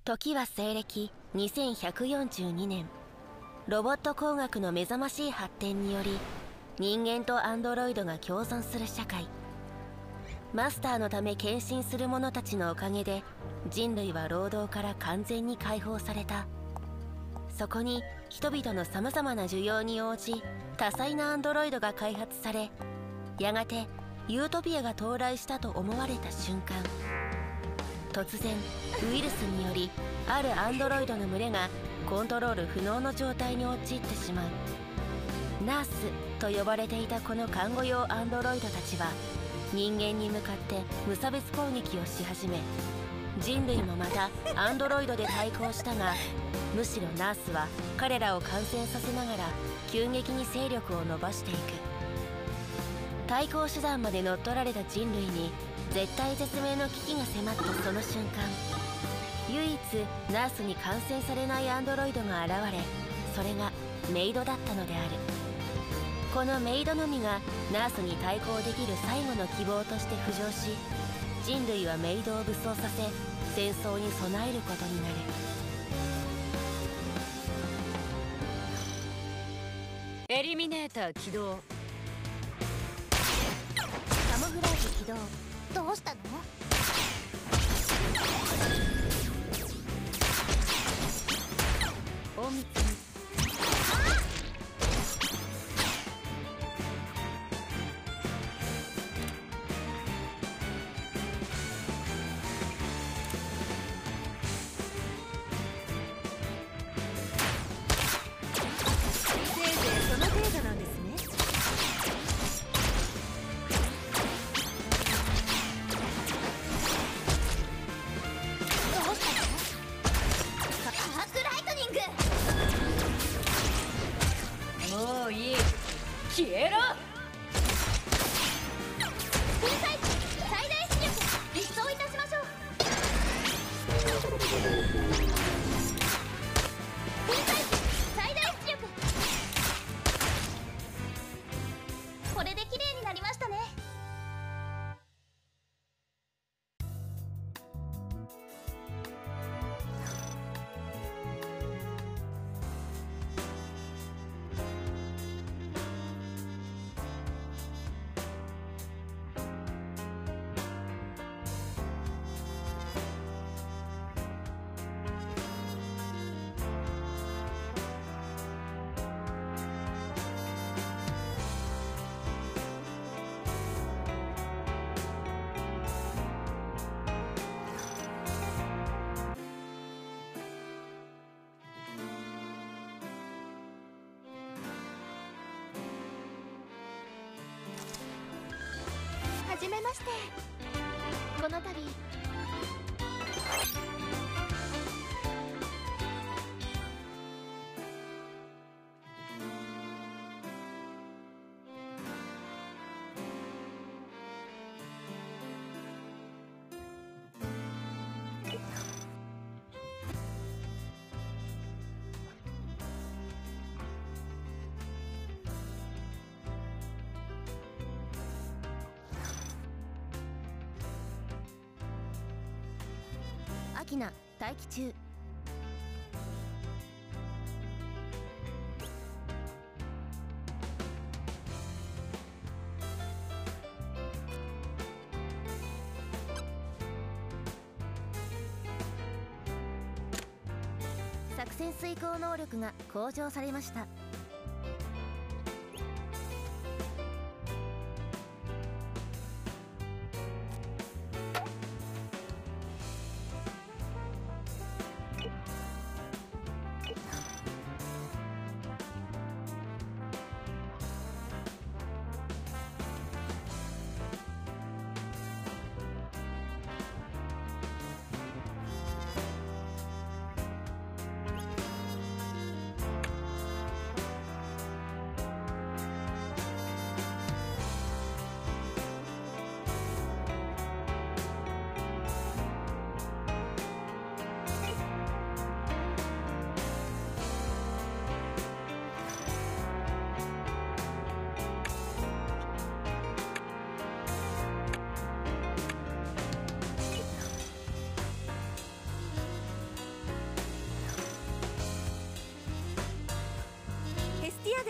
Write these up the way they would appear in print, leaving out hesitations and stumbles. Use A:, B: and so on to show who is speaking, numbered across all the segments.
A: 時は西暦2142年、ロボット工学の目覚ましい発展により人間とアンドロイドが共存する社会。マスターのため献身する者たちのおかげで人類は労働から完全に解放された。そこに人々のさまざまな需要に応じ多彩なアンドロイドが開発され、やがてユートピアが到来したと思われた瞬間、突然ウイルスによりあるアンドロイドの群れがコントロール不能の状態に陥ってしまう。ナースと呼ばれていたこの看護用アンドロイドたちは人間に向かって無差別攻撃をし始め、人類もまたアンドロイドで対抗したが、むしろナースは彼らを感染させながら急激に勢力を伸ばしていく。対抗手段まで乗っ取られた人類に絶体絶命の危機が迫ったその瞬間、唯一ナースに感染されないアンドロイドが現れ、それがメイドだったのである。このメイドのみがナースに対抗できる最後の希望として浮上し、人類はメイドを武装させ戦争に備えることになる。
B: エリミネーター起動。
A: カモフラージュ起動。
C: どうしたの？
A: 隠密に。
B: せいぜいその程度なんですね。もういい、消えろ。
C: 天才最大出力一掃いたしましょう。天才最大出力、これで綺麗になりましたね。はじめまして。この度
A: アキナ待機中。作戦遂行能力が向上されました。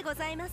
C: ございます。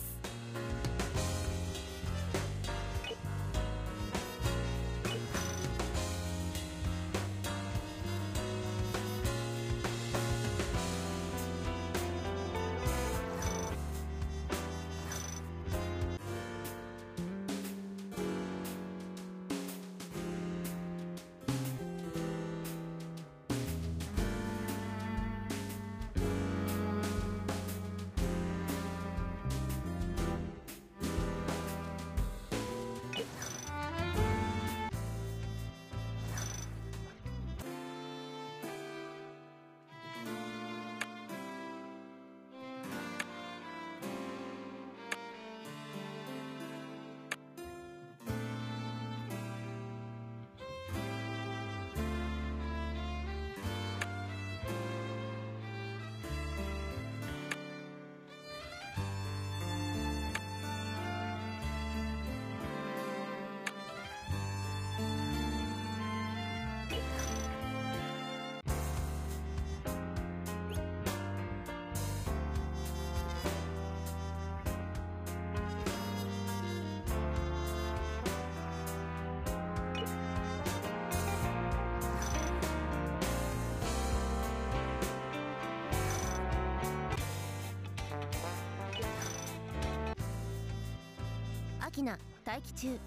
A: アキナ待機中。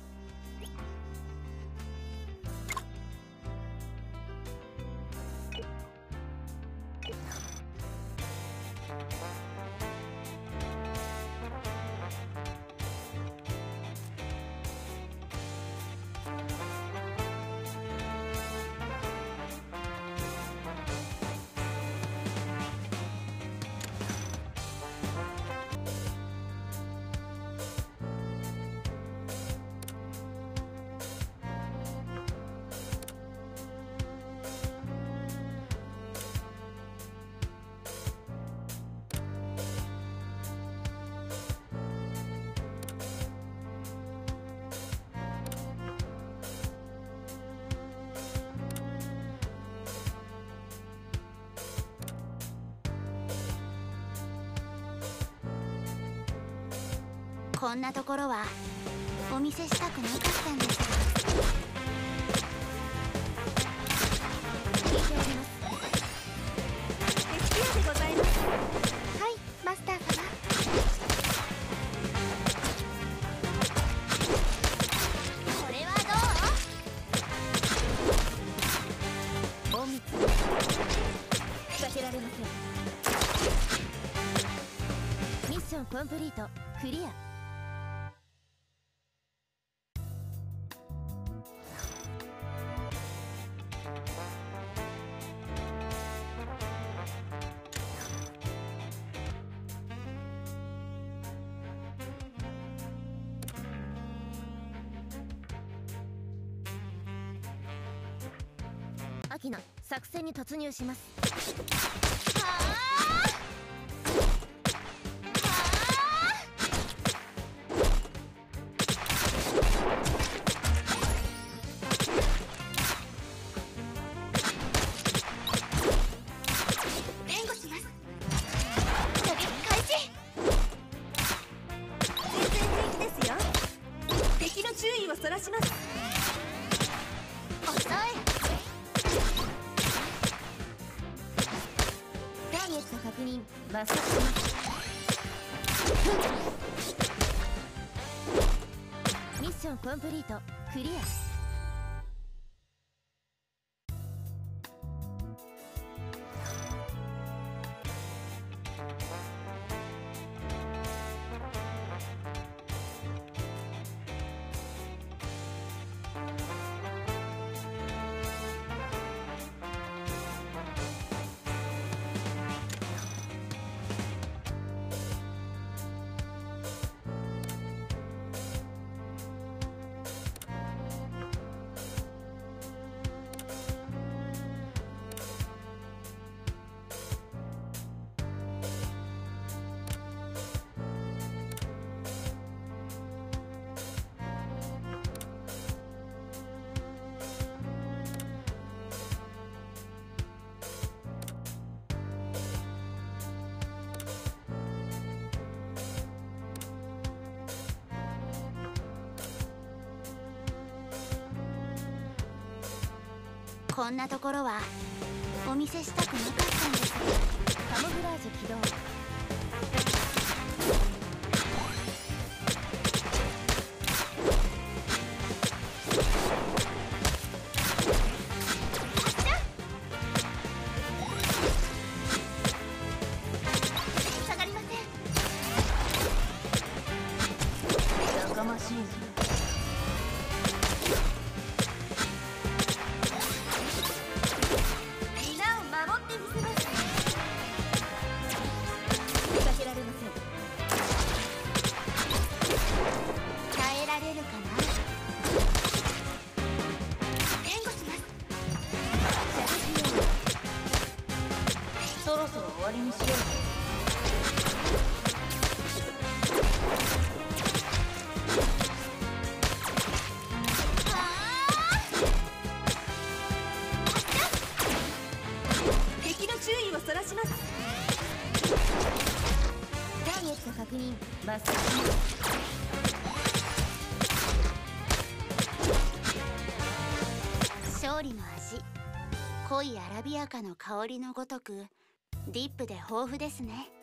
C: こんなところはお見せしたくなかったんですが。聞いております。エスピアでございます。はい、マスター様。これはどう？隠密。避けられません。ミッションコンプリート。クリア。アキナ、作戦に突入します。援護します。攻撃開始。全然平気ですよ。敵の注意をそらします。遅い。ターゲット確認。抹殺します。ミッションコンプリート。クリア。 こんなところはお見せしたくなかったんです。
A: カモフラージュ起動。
C: 下がりません。
B: やかましい。
C: 皆を守ってみせます。
A: 出かけられません。
C: 耐えられるかな。援護します。
B: そろそろ終わりにしよう。
C: 敵の注意をそらします。
A: ターゲット確認。マスター。
C: 勝利の味、濃いアラビアカの香りのごとくディップで豊富ですね。